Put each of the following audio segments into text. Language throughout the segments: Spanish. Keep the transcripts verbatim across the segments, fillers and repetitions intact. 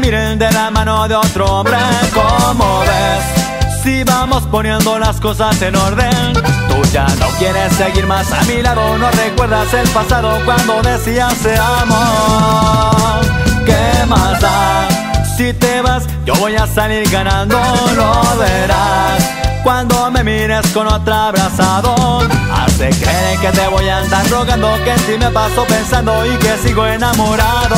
seguir de la mano de otro hombre. ¿Cómo ves? Si vamos poniendo las cosas en orden. Tú ya no quieres seguir más a mi lado. No recuerdas el pasado cuando decías te amo. ¿Qué más da? Si te vas, yo voy a salir ganando. Lo verás cuando me mires con otra abrazado. Hace creer que te voy a andar rogando, que en ti me paso pensando y que sigo enamorado.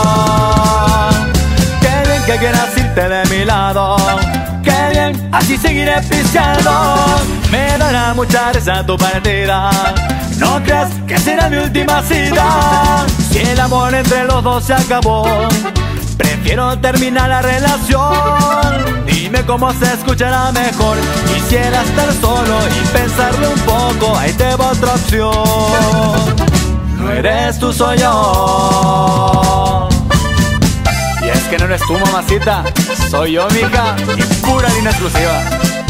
Qué bien que quieras irte de mi lado. Qué bien, así seguiré pisteando. Me dará mucha risa tu partida. No creas que será mi última cita. Si el amor entre los dos se acabó, prefiero terminar la relación. Dime cómo se escuchará mejor. Quisiera estar solo y pensarlo un poco. Ahí te va otra opción. No eres tú, soy yo. Y es que no eres tú, mamacita. Soy yo, mija, y pura línea exclusiva.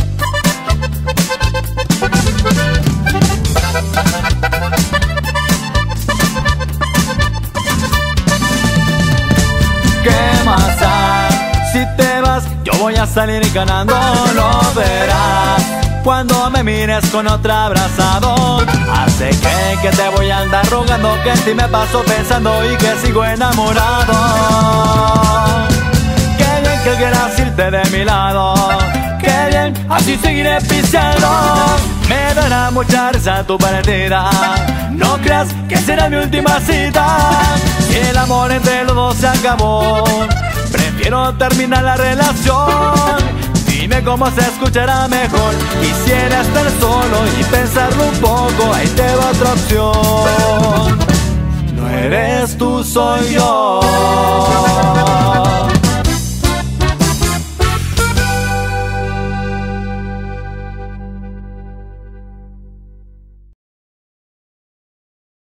¿Qué más da? Si te vas, yo voy a salir ganando. Lo verás cuando me mires con otra abrazado. Hace que, que te voy a andar rogando, que en ti me paso pensando y que sigo enamorado. Qué bien que quieras irte de mi lado. Qué bien, así seguiré pisteando. Me dará mucha risa tu partida. No creas que será mi última cita. Si el amor entre los dos se acabó, prefiero terminar la relación. Dime cómo se escuchará mejor. Quisiera estar solo y pensarlo un poco. Ahí te va otra opción. No eres tú, soy yo.